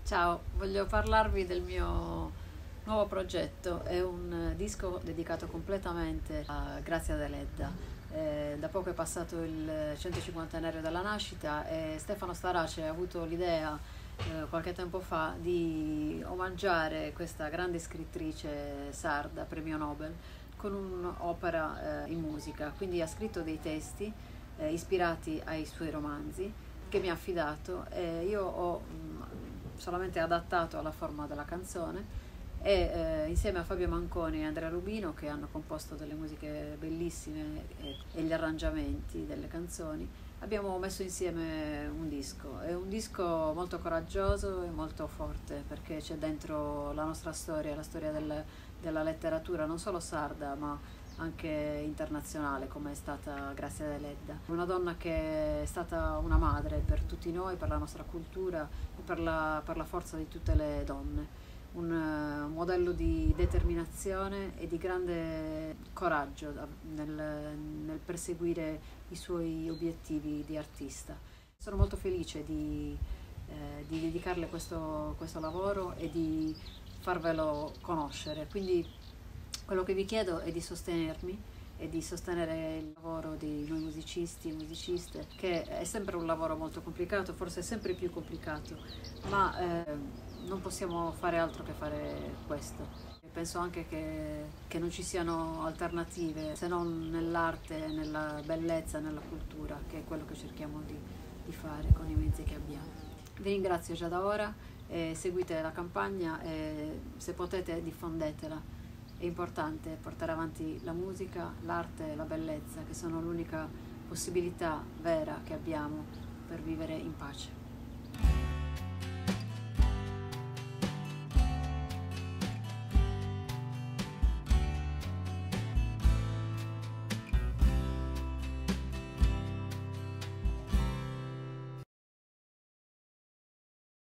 Ciao, voglio parlarvi del mio nuovo progetto. È un disco dedicato completamente a Grazia Deledda. Da poco è passato il 150 dalla nascita e Stefano Starace ha avuto l'idea qualche tempo fa di omaggiare questa grande scrittrice sarda, premio Nobel, con un'opera in musica. Quindi ha scritto dei testi ispirati ai suoi romanzi che mi ha affidato e io ho solamente adattato alla forma della canzone e insieme a Fabio Manconi e Andrea Rubino, che hanno composto delle musiche bellissime e gli arrangiamenti delle canzoni, abbiamo messo insieme un disco. È un disco molto coraggioso e molto forte perché c'è dentro la nostra storia, la storia della letteratura non solo sarda ma anche internazionale, come è stata Grazia Deledda, una donna che è stata una madre per tutti noi, per la nostra cultura e per la forza di tutte le donne, un modello di determinazione e di grande coraggio nel perseguire i suoi obiettivi di artista. Sono molto felice di dedicarle questo lavoro e di farvelo conoscere. Quindi quello che vi chiedo è di sostenermi e di sostenere il lavoro di noi musicisti e musiciste, che è sempre un lavoro molto complicato, forse è sempre più complicato, ma non possiamo fare altro che fare questo. Penso anche che non ci siano alternative se non nell'arte, nella bellezza, nella cultura, che è quello che cerchiamo di fare con i mezzi che abbiamo. Vi ringrazio già da ora, seguite la campagna e se potete diffondetela. È importante portare avanti la musica, l'arte e la bellezza, che sono l'unica possibilità vera che abbiamo per vivere in pace.